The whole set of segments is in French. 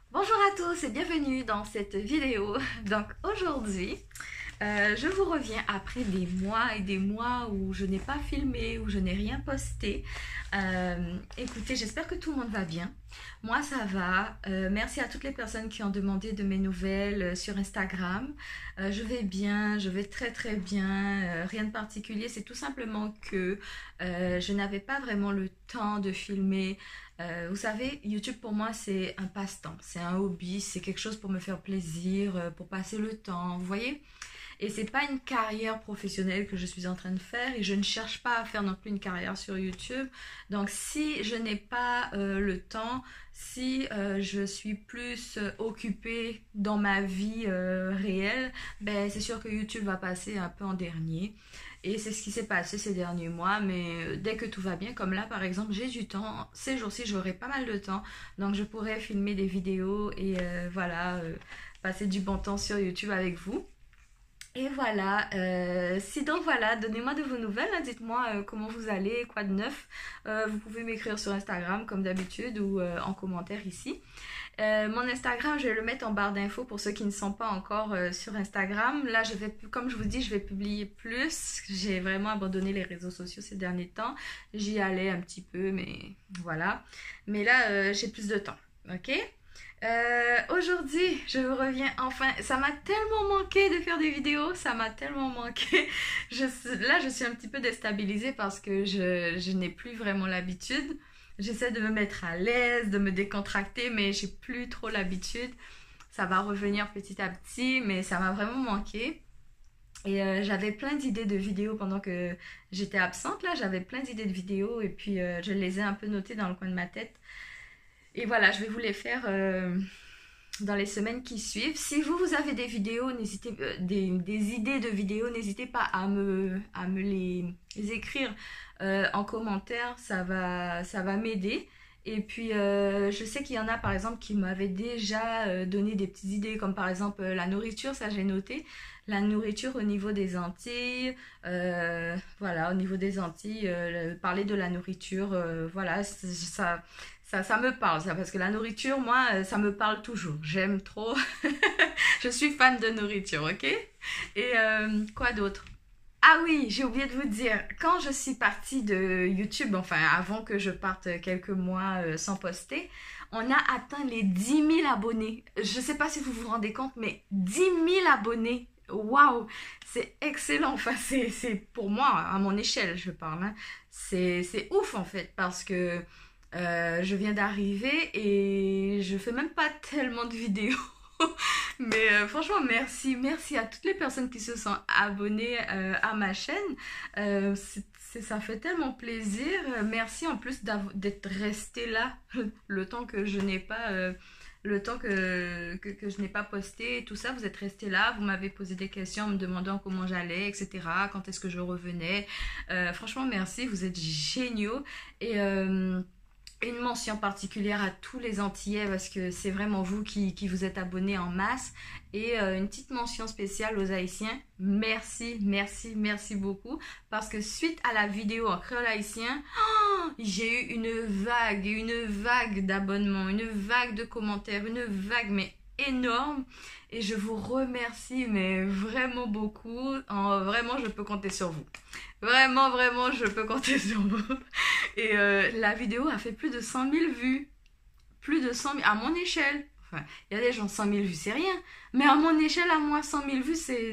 Bonjour à tous et bienvenue dans cette vidéo. Donc aujourd'hui, je vous reviens après des mois et des mois où je n'ai pas filmé, où je n'ai rien posté. Écoutez, j'espère que tout le monde va bien. Moi, ça va. Merci à toutes les personnes qui ont demandé de mes nouvelles sur Instagram. Je vais bien, je vais très très bien. Rien de particulier, c'est tout simplement que je n'avais pas vraiment le temps de filmer. Vous savez, YouTube pour moi c'est un passe-temps, c'est un hobby, c'est quelque chose pour me faire plaisir, pour passer le temps, vous voyez? Et c'est pas une carrière professionnelle que je suis en train de faire et je ne cherche pas à faire non plus une carrière sur YouTube. Donc si je n'ai pas le temps, si je suis plus occupée dans ma vie réelle, ben c'est sûr que YouTube va passer un peu en dernier. Et c'est ce qui s'est passé ces derniers mois, mais dès que tout va bien, comme là par exemple, j'ai du temps, ces jours-ci j'aurai pas mal de temps, donc je pourrais filmer des vidéos et voilà, passer du bon temps sur YouTube avec vous. Et voilà, si donc voilà, donnez-moi de vos nouvelles, hein, dites-moi comment vous allez, quoi de neuf. Vous pouvez m'écrire sur Instagram comme d'habitude ou en commentaire ici. Mon Instagram, je vais le mettre en barre d'infos pour ceux qui ne sont pas encore sur Instagram. Là, comme je vous dis, je vais publier plus. J'ai vraiment abandonné les réseaux sociaux ces derniers temps. J'y allais un petit peu, mais voilà. Mais là, j'ai plus de temps, ok? Aujourd'hui, je vous reviens enfin. Ça m'a tellement manqué de faire des vidéos, ça m'a tellement manqué. Là, je suis un petit peu déstabilisée parce que je n'ai plus vraiment l'habitude. J'essaie de me mettre à l'aise, de me décontracter, mais j'ai plus trop l'habitude. Ça va revenir petit à petit, mais ça m'a vraiment manqué. Et j'avais plein d'idées de vidéos pendant que j'étais absente. Là, j'avais plein d'idées de vidéos et puis je les ai un peu notées dans le coin de ma tête. Et voilà, je vais vous les faire dans les semaines qui suivent. Si vous avez des vidéos, des idées de vidéos, n'hésitez pas à me les écrire en commentaire. Ça va m'aider. Et puis, je sais qu'il y en a par exemple qui m'avaient déjà donné des petites idées, comme par exemple la nourriture, ça j'ai noté. La nourriture au niveau des Antilles, voilà, au niveau des Antilles, parler de la nourriture, voilà, ça me parle, ça, parce que la nourriture, moi, ça me parle toujours. J'aime trop. Je suis fan de nourriture, ok? Et quoi d'autre? Ah oui, j'ai oublié de vous dire, quand je suis partie de YouTube, enfin avant que je parte quelques mois sans poster, on a atteint les 10 000 abonnés. Je sais pas si vous vous rendez compte, mais 10 000 abonnés. Waouh, c'est excellent. Enfin, c'est pour moi, à mon échelle, je parle, hein. C'est ouf en fait, parce que je viens d'arriver et je fais même pas tellement de vidéos. Mais franchement, merci à toutes les personnes qui se sont abonnées à ma chaîne. Ça fait tellement plaisir. Merci en plus d'être resté là le temps que je n'ai pas, le temps que je n'ai pas posté, tout ça. Vous êtes resté là, vous m'avez posé des questions en me demandant comment j'allais, etc. Quand est-ce que je revenais. Franchement, merci, vous êtes géniaux. Et une mention particulière à tous les Antillais parce que c'est vraiment vous qui vous êtes abonnés en masse. Et une petite mention spéciale aux Haïtiens. Merci beaucoup. Parce que suite à la vidéo en créole haïtien, j'ai eu une vague d'abonnements, une vague de commentaires, une vague mais énorme. Et je vous remercie mais vraiment beaucoup. Vraiment, je peux compter sur vous. Vraiment, je peux compter sur vous. Et la vidéo a fait plus de 100 000 vues. Plus de 100 000 à mon échelle. Enfin, il y a des gens 100 000 vues, c'est rien. Mais à mon échelle, à moi, 100 000 vues, c'est...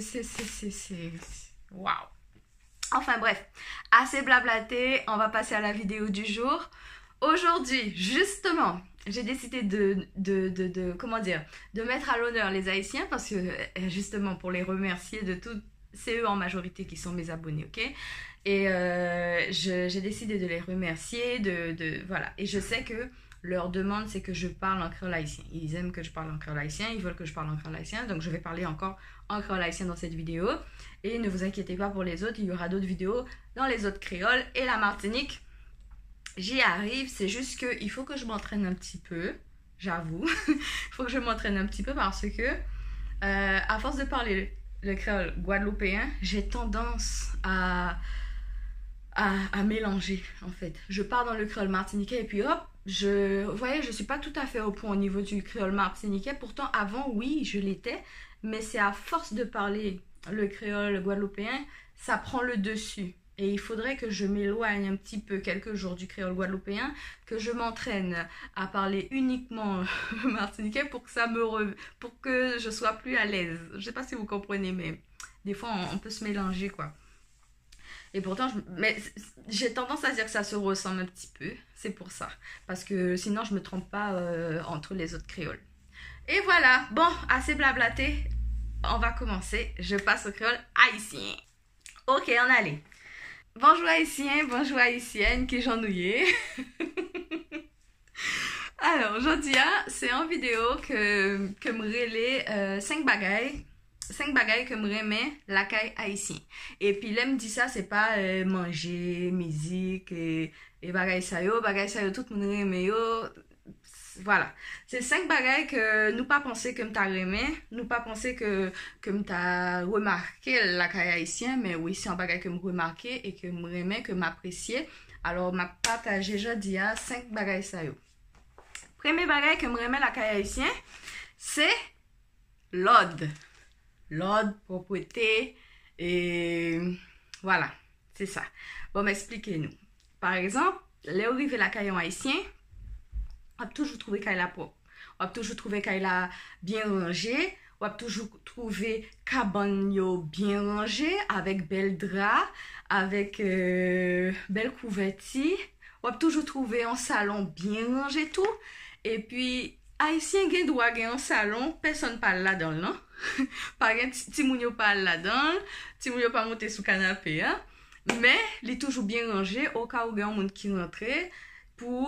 Waouh. Enfin bref, assez blablaté. On va passer à la vidéo du jour. Aujourd'hui, justement, j'ai décidé comment dire, de mettre à l'honneur les Haïtiens parce que, justement, pour les remercier de tout, c'est eux en majorité qui sont mes abonnés, ok? Et j'ai décidé de les remercier, voilà. Et je sais que leur demande, c'est que je parle en créole haïtien. Ils aiment que je parle en créole haïtien, ils veulent que je parle en créole haïtien, donc je vais parler encore en créole haïtien dans cette vidéo. Et ne vous inquiétez pas pour les autres, il y aura d'autres vidéos dans les autres créoles. Et la Martinique, j'y arrive, c'est juste qu'il faut que je m'entraîne un petit peu, j'avoue. Il faut que je m'entraîne un petit peu parce que, à force de parler le créole guadeloupéen, j'ai tendance à mélanger en fait. Je pars dans le créole martiniquais et puis hop, vous voyez, je suis pas tout à fait au point au niveau du créole martiniquais. Pourtant, avant, oui, je l'étais. Mais c'est à force de parler le créole guadeloupéen, ça prend le dessus. Et il faudrait que je m'éloigne un petit peu quelques jours du créole guadeloupéen, que je m'entraîne à parler uniquement martiniquais pour que pour que je sois plus à l'aise. Je sais pas si vous comprenez, mais des fois on peut se mélanger quoi. Et pourtant, mais j'ai tendance à dire que ça se ressemble un petit peu. C'est pour ça. Parce que sinon, je me trompe pas entre les autres créoles. Et voilà. Bon, assez blablaté. On va commencer. Je passe au créole haïtien. Ok, on allait. Bonjour haïtien, bonjour haïtienne, qui j'en ouillais. Alors, aujourd'hui, c'est en vidéo que me relais 5 bagailles. 5 bagailles que me remet la caille haïtien. Et puis, là, me dit ça, c'est pas manger, musique et bagaille ça yo, tout le monde remet yo. Voilà. C'est 5 bagailles que nous pas pensé que m'ta remet, nous pas pensé que m'ta remarqué la caille haïtien, mais oui, c'est un bagage que me remarqué et que me remet, que m'apprécié. Alors, m'a partagé, je dis, 5 bagailles ça yo. Premier bagage que me remet la caille haïtien, c'est l'ordre. L'ordre, propreté, et voilà, c'est ça. Bon, expliquez-nous. Par exemple, les arrivés la caille haïtien, on a toujours trouvé qu'elle a propre. On a toujours trouvé qu'elle a bien rangé. On a toujours trouvé cabane bien rangé, avec bel drap, avec belle couverture. On a toujours trouvé un salon bien rangé tout. Et puis, haïtien gen droit gen un salon, personne parle là-dedans, non? Par exemple, ti moun yo parle là-dedans, ti moun yo pas monter sous canapé, hein? Mais, il est toujours bien rangé au cas où il y a un monde qui rentre pour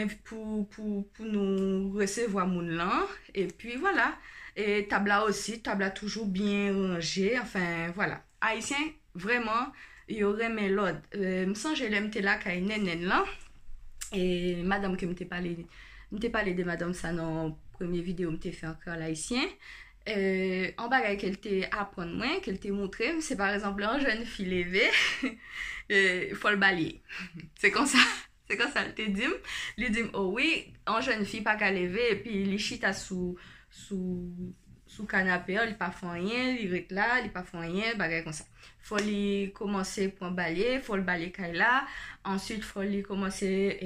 nous recevoir moun là. Et puis voilà. Et tabla aussi, tabla toujours bien rangé. Enfin, voilà. Haïtien, vraiment, il y aurait mes l'ordre. Me sens j'ai l'aime là kay nenen là. Et madame que m'te parlé de madame ça dans première vidéo m'te fait encore l'haïtien. En bagay qu'elle t'ait apprendre moins, qu'elle t'ait montré, c'est par exemple un jeune fille levée, il faut le balayer. C'est comme ça. C'est comme ça, elle te dit. Il dit, oh oui, un jeune fille pas qu'à lever, et puis il chita sous canapé, il pas fait rien, il reste là, il pas fait rien, bagay comme ça. Faut lui commencer pour balayer, faut le balayer là. Ensuite, faut lui commencer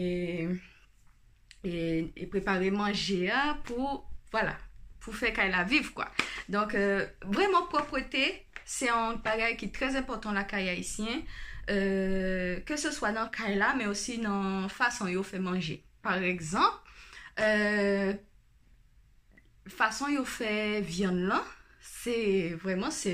et préparer manger pour, voilà, pour faire qu'elle la vive, quoi. Donc, vraiment, propreté, c'est un bagage qui est très important, la caille haïtien. Que ce soit dans le là, mais aussi dans la façon dont on fait manger. Par exemple, façon dont on fait viande là, c'est vraiment, ça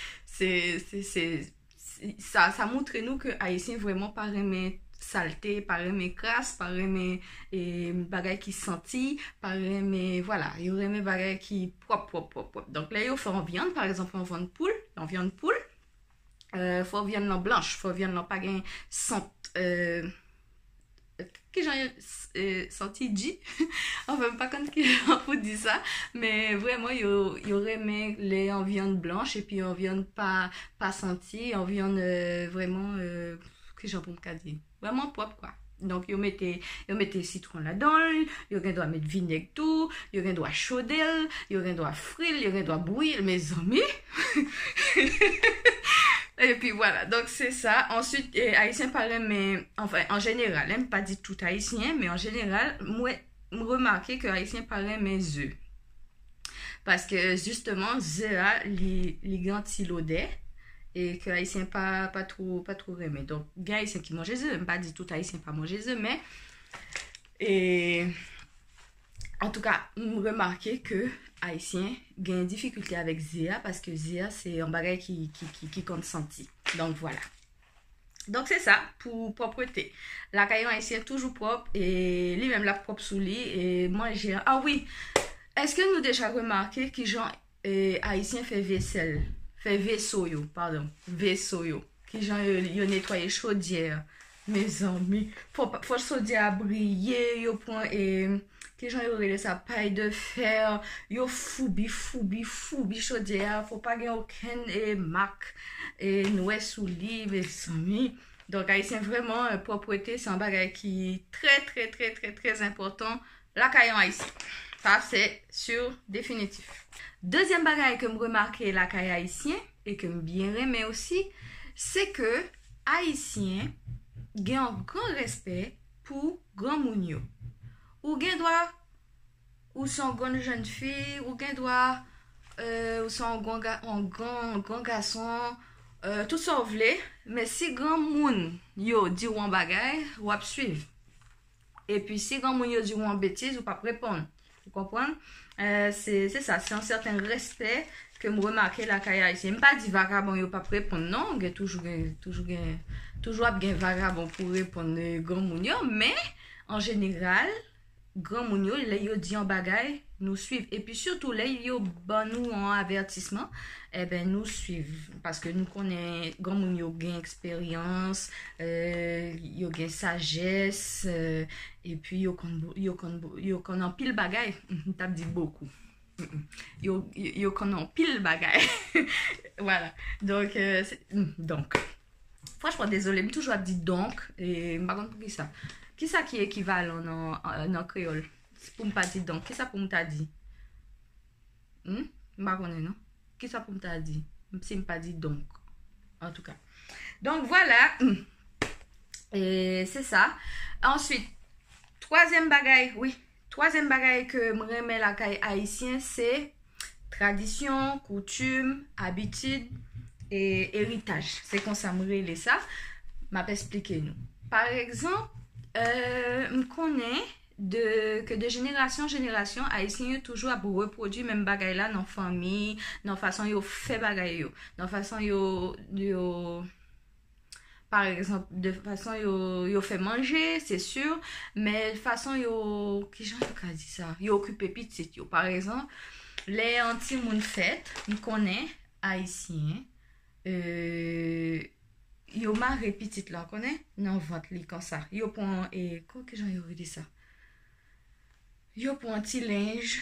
montre nous que haïtien vraiment pas aimer saleté, pas aimer crasse, pas aimer bagay qui senti, pas aimer, voilà, il y aurait mes bagay qui propre. Donc là, on fait en viande, par exemple, en viande poule, faut viande non blanche, faut viande non pas gain sent que j'ai senti dit enfin pas quand on peut dire ça, mais vraiment il y aurait les en viande blanche et puis en viande pas senti, en viande vraiment que j'ai pas dire vraiment propre quoi. Donc yo mettez citron là-dedans, yo doit mettre vinaigre tout, yo doit chaudel, yo doit frire, yo doit bouillir mes amis. Et puis voilà, donc c'est ça. Ensuite, haïtien parle, mais enfin, en général, hein, pas dit tout haïtien, mais en général, moi, je remarqué que haïtien parle mes œufs. Parce que justement, œufs, les grands l'odeur et que haïtien pas trop aimé. Donc, il y a haïtien qui mange des œufs, pas dit tout haïtien pas manger des œufs, mais en tout cas, je remarqué que haïtien a une difficulté avec Zéa parce que Zéa c'est un bagage qui compte senti. Donc voilà. Donc c'est ça pour propreté. La caillon haïtien toujours propre et lui-même la propre sous lui et manger. Ah oui, est-ce que nous déjà remarqué que genre haïtien fait vaisselle, fait vaisseau yo, qui genre yo nettoyer chaudière. Mes amis, faut chaudière briller, yo prend que j'en aurait sa paille de fer, yo foubi chaudière, faut pas gagner aucun marque et noué sous lit, mes amis. Donc, haïtien, vraiment, propreté, c'est un bagage qui est très important. La caille en haïtien. Ça, c'est sûr, définitif. Deuxième bagage que je remarque la caille haïtien, et que je bien aimé aussi, c'est que haïtien a un grand respect pour grand mounio. Ou gen doit, ou son grande jeune fille, ou gen doit, ou son grand garçon, tout ça vous voulez, mais si grand moun yo dit ou un bagay, ou ap suivre. Et puis si grand moun yo dit ou en bêtise, ou pas répondre. Vous comprenez? C'est ça, c'est un certain respect que me remarqué la kaya ici. Je pas dit vagabond yo pas répondre, non, il toujours bien vagabond pour répondre grand moun yo, mais en général, grand moun yo, les yo dit en bagay, nous suivent. Et puis surtout, les yo ban nous en avertissement, eh ben nous suivent. Parce que nous connaissons, grand moun yo gain expérience, yo gain sagesse, et puis yo kon en pile bagay, t'as dit beaucoup. Yo kon en pile bagay. Voilà. Donc, franchement, désolé, je toujours dit donc, et par contre, pour qui ça? Qui ça qui est équivalent dans créole? C'est pour me pas dire donc. Qui ça pour me t'a dit? Non? Qui ça pour me t'a dit? C'est me pas dit donc. En tout cas. Donc voilà. Et c'est ça. Ensuite, troisième bagaille que me remet la caille haïtien, c'est tradition, coutume, habitude et héritage. C'est comme ça me relève ça. M'a expliqué nous. Par exemple, je connais que de génération en génération, Haïtien toujours à reproduire même bagay là dans famille, dans façon yo fait bagay yo, dans façon yo par exemple, de façon yo fait manger, c'est sûr, mais de façon yo qui j'en ai dit ça, yo occuper petit yo. Par exemple, les anti moun fête, je connais Haïtien yo marre petite là, connaît? Non, ventre li comme ça. Yo prend et quoi que j'en ai dit ça? Yo prend un petit linge.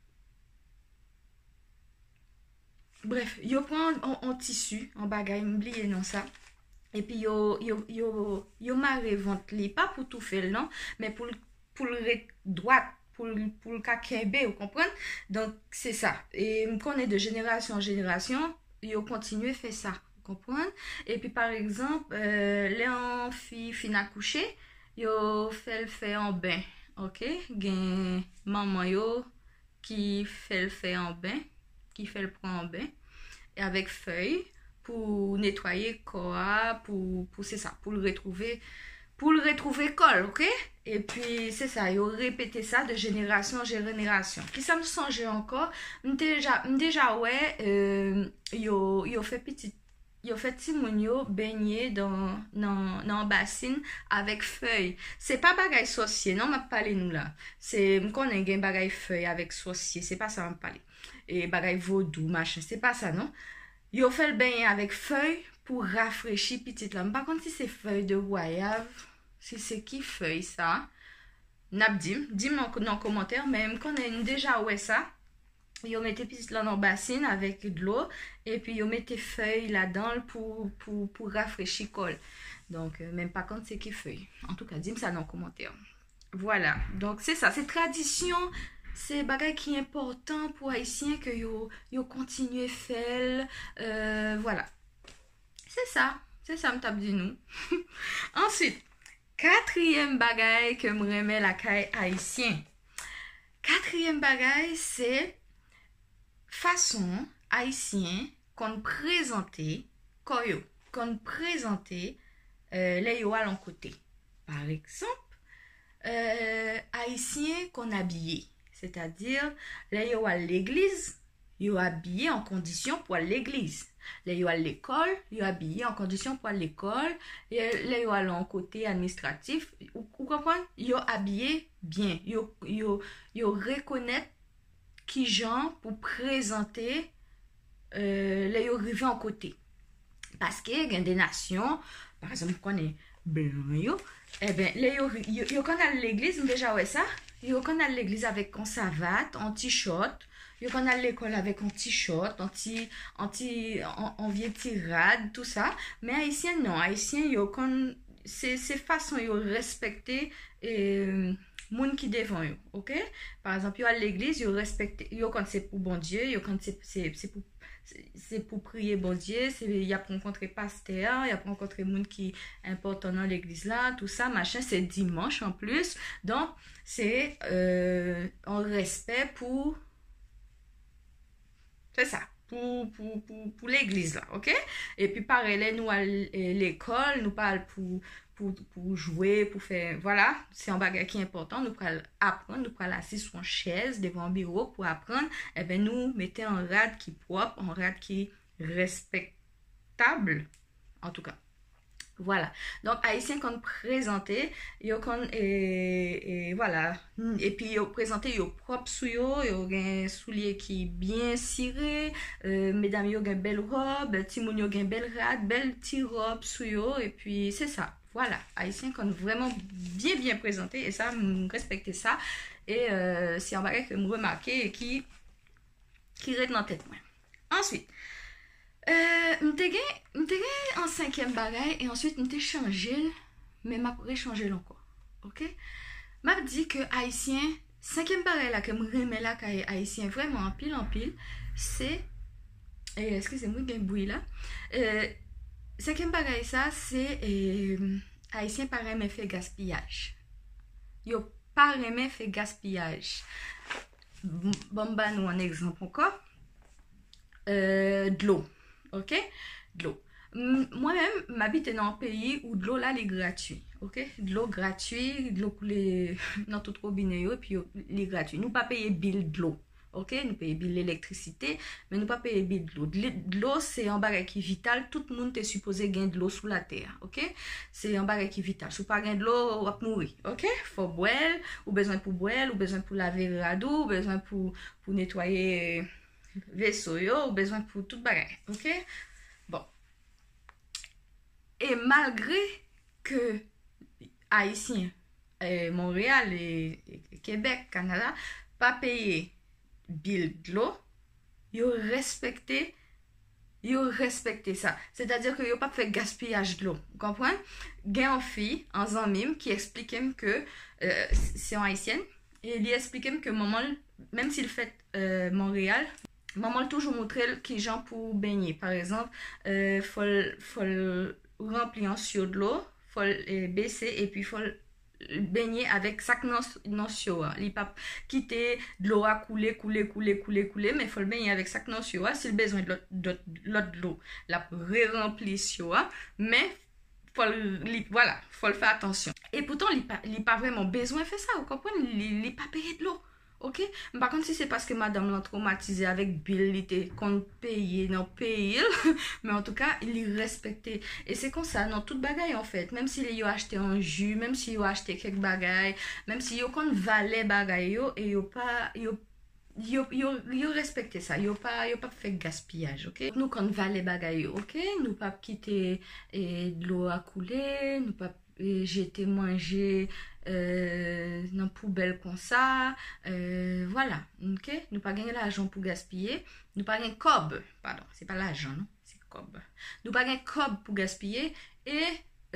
Bref, yo prend un tissu, un bagage, m'oublier non ça. Et puis yo marre ventre li, pas pour tout faire non, mais pour le droite, pour le kakembe, vous comprenez? Donc c'est ça. Et me connaît de génération en génération, yo continue à faire ça. Comprendre. Et puis par exemple, les filles fin accoucher, yo fait le fait en bain, ok? Gen maman yo qui fait le fait en bain, qui fait le prend en bain, et avec feuille pour nettoyer corps, pour c'est ça, pour le retrouver col, ok? Et puis c'est ça, yo répété ça de génération en génération. Qui ça me songe encore, déjà ouais, yo fait petit. Yo fait ti moun yo baigner dans bassine avec feuille. C'est pas bagay sorcier, non, m'a parlé nous là. C'est m'konn gen bagay feuille avec sorcier, c'est pas ça m'a parlé. Et bagay vaudou machin, c'est pas ça non. Yo fait le baigner avec feuille pour rafraîchir petite là. Par contre si c'est feuille de goyave, si c'est qui feuille ça, n'ap dis-moi dans commentaire, mais m'konn déjà ouais ça. Yo mettez petite là dans bassine avec de l'eau et puis yo mettez feuilles là-dedans pour rafraîchir col. Donc même pas quand c'est qui feuille. En tout cas, dis-moi ça dans le commentaire. Voilà. Donc c'est ça, c'est tradition, c'est bagay qui est important pour haïtiens que yo continue faire voilà. C'est ça me tape dit nous. Ensuite, quatrième bagay que me remet la caille haïtien. Quatrième bagay, c'est façon haïtien qu'on présentait les yo à l'en côté. Par exemple, haïtien qu'on habillé, c'est-à-dire les yo à l'église, yo habillé en condition pour l'église. Les yo à l'école, yo habillé en condition pour l'école. Les yo à l'en côté administratif, vous comprenez? Yo habillé bien, yo reconnaître qui gens pour présenter les arrivés en côté. Parce que il y a des nations, par exemple, qu'on est blanc, eh ben, les yo quand à l'église, déjà ouais ça, yo quand à l'église avec en savate, en t-shirt, yo qu'on a l'école avec un t-shirt, en vieux tirade, tout ça. Mais haïtien non, haïtien yo qu'on c'est façon yo respecter moun qui devant yo, OK? Par exemple, yo à l'église, yo respecte yo quand c'est pour bon Dieu, yo quand c'est pour prier bon Dieu, c'est y a pour rencontrer pasteur, y a pour rencontrer moun qui important dans l'église là, tout ça, machin, c'est dimanche en plus. Donc, c'est en respect pour c'est ça. Pour l'église là, ok? Et puis pareil, là, nous à l'école, nous parlons pour jouer, pour faire, voilà, c'est un bagage qui est important, nous pour apprendre, nous pour assis sur une chaise devant un bureau pour apprendre, et bien nous mettons un rad qui est propre, un rad qui est respectable, en tout cas. Voilà. Donc, haïtien qu'on présenté, yo qu'on et voilà. Et puis yo présenté yo propre sou yo gen soulier qui bien ciré, mesdames yo gen belle robe, timoun yo gen belle rad, belle ti robe sou yo et puis c'est ça. Voilà, haïtien qu'on vraiment bien présenté et ça me respecter ça et c'est un bagage que me remarqué et qui reste dans tête moi. Ensuite, m'te gen en cinquième bagay et ensuite m'te changé mais m'a rechangé encore. OK? M'a dit que haïtien cinquième bagay là que me remet là kay haïtien vraiment en pile c'est excusez-moi gen bruit là. Cinquième bagay ça c'est haïtien pas remet fait gaspillage. Yo pas remet fait gaspillage. Bon bah nous un exemple encore. De l'eau. OK? De l'eau. Moi-même, m'habite dans un pays où de l'eau là, est gratuit. OK? De l'eau gratuit, de l'eau coulée dans tout robinet, et puis est gratuit. Nous pas payer bill de l'eau. OK? Nous payons bill l'électricité, mais nous pas payer bill de l'eau. De l'eau, c'est un bagage qui est vital. Tout le monde est supposé gagner de l'eau sous la terre. OK? C'est un bagage qui est vital. Si vous pas gagner de l'eau, vous allez mourir. OK? Faut boire, ou besoin pour boire, ou besoin pour laver radeau, ou besoin pour nettoyer vaisseau yo, ou besoin pour tout bagage. OK? Bon. Et malgré que Haïtien, Montréal et Québec, Canada, pas payé bill de l'eau, yo respecté ça. C'est-à-dire que yo pas fait gaspillage de l'eau. Vous comprenez? Gen en fille, en zanmim, qui explique que c'est en haïtienne, et il explique que maman, même s'il fait Montréal, maman toujours montré qui gens pour baigner. Par exemple, faut remplir en seau de l'eau, faut baisser et puis faut baigner avec sac non seau. Il pas quitter de l'eau à couler, mais faut le baigner avec sac non seau. S'il besoin de l'eau, la remplir seau, mais voilà, faut le faire attention. Et pourtant, il pas vraiment besoin de faire ça. Vous comprenez? Il pas payé de l'eau. OK? Par contre, si c'est parce que madame l'a traumatisé avec bill, il était qu'on paye, non paye, mais en tout cas, il est respecté. Et c'est comme ça, dans toute bagaille en fait. Même s'il a acheté un jus, même s'il a acheté quelques bagailles, même s'il a qu'on valait bagaille, et il pas, yo respecté ça, yo pas fait gaspillage, OK? Nous quand valait bagaille, OK? Nous pas quitter de l'eau à couler, nous pas jeter manger dans poubelle comme ça, voilà, OK? Nous pas gagner l'argent pour gaspiller, nous pas gagner cob, pardon, c'est pas l'argent, non, c'est cob. Nous pas gagner cob pour gaspiller et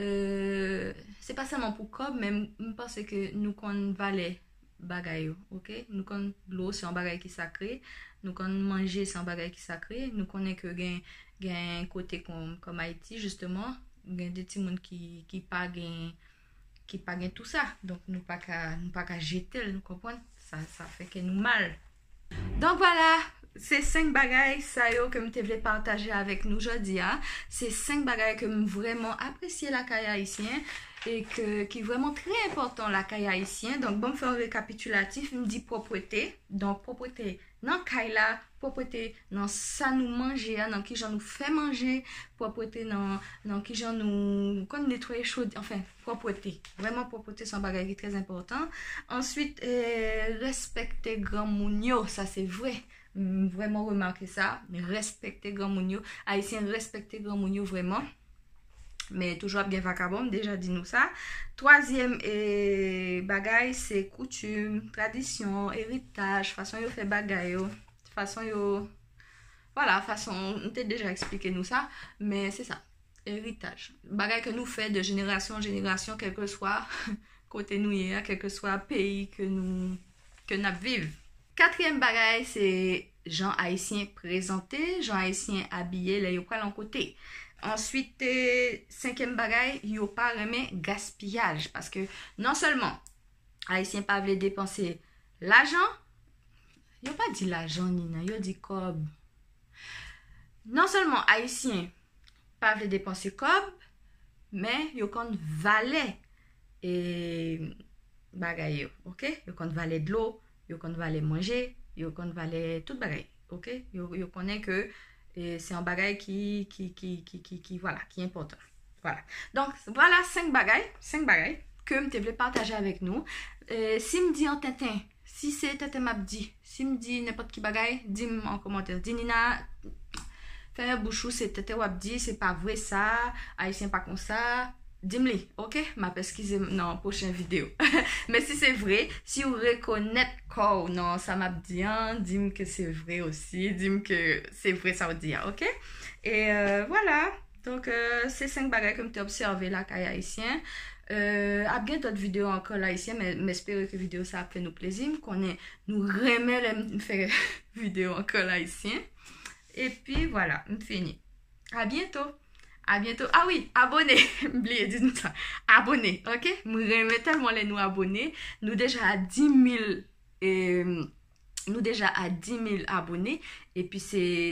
c'est pas seulement pour cob, mais je pense que nous qu'on valait bagaille, OK? Nous quand l'eau c'est un bagage qui sacré, nous quand manger c'est un bagage qui sacré, nous connaît que gain côté comme Haïti justement, gain des petits monde qui pas gain tout ça. Donc nous pas qu'à jeter, nous comprenez? Ça fait que nous mal. Donc voilà, c'est 5 bagailles ça yo que je voulais partager avec nous aujourd'hui. C'est 5 bagailles que je vraiment apprécié la caille haïtien et qui est vraiment très important la caille haïtien. Donc bon, me faire un récapitulatif, me dit propreté. Donc propreté dans caille là, propreté dans ça nous manger, dans qui j'en nous fait manger, propreté dans qui j'en nous quand nettoyer chaud, enfin propreté. Vraiment propreté c'est un bagage qui est très important. Ensuite respecter grand mounio, ça c'est vrai. Vraiment remarquer ça, respecter grand mounio, haïtien respecter grand mounio vraiment. Mais toujours bien vacabon, déjà dit nous ça. Troisième bagaille, c'est coutume, tradition, héritage, façon yo fait bagaille, façon, yo, voilà, façon, on t'a déjà expliqué nous ça, mais c'est ça, héritage. Bagay que nous fait de génération en génération, quel que soit côté nous y est, quel que soit pays que nous vivons. Quatrième bagay, c'est gens haïtiens présentés, gens haïtiens habillés, là, yo pral en côté. Ensuite, cinquième bagay, yo pas remet gaspillage. Parce que non seulement haïtiens pas veulent dépenser l'argent, yo pas dit l'argent, Nina, yo dit cob. Non seulement haïtiens pas veulent dépenser cob, mais yo compte valet et bagay yo, ok? Yo compte valet de l'eau, yo compte valet manger, yo compte valet tout bagay, ok? Yo connaît que c'est un bagay qui voilà, qui est important. Voilà. Donc, voilà 5 bagay que je voulais partager avec nous. Si me dit en tintin, si c'est tintin m'a dit, si me dit n'importe qui bagay, dis-moi en commentaire. Dis Nina, fais un bouchou, c'est tintin ou dit, c'est pas vrai ça, haïtien pas comme ça. Dis-moi, ok? M'a excusez dans la prochaine vidéo. Mais si c'est vrai, si vous reconnaissez quoi non, ça m'a dit, dis-moi que c'est vrai aussi, dis-moi que c'est vrai ça veut dire, ok? Et voilà. Donc, c'est 5 bagages que tu as observé là, Kaya haïtien. À bien d'autres vidéos encore là haïtien, mais j'espère que la vidéo ça a fait nous plaisir, qu'on est nous remet faire vidéo encore là haïtien. Et puis voilà, on finit. À bientôt. À bientôt. Ah oui, abonnez. Oubliez, dis-nous ça. Abonnez, ok? Nous remettons tellement les nous abonnés. Nous déjà à 10 000 et nous déjà à 10 000 abonnés. Et puis c'est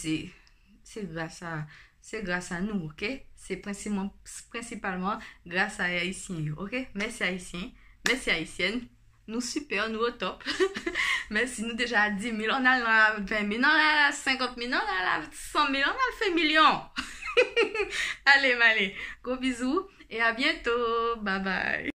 grâce à nous, ok? C'est principalement grâce à Haïtiens, ok? Merci Haïtiens, merci Haïtiennes. Nous super, nous au top. Merci, nous déjà à 10 000, on a 20 000, on a 50 000, on a 100 000, on a fait millions. Allez, gros bisous et à bientôt. Bye bye.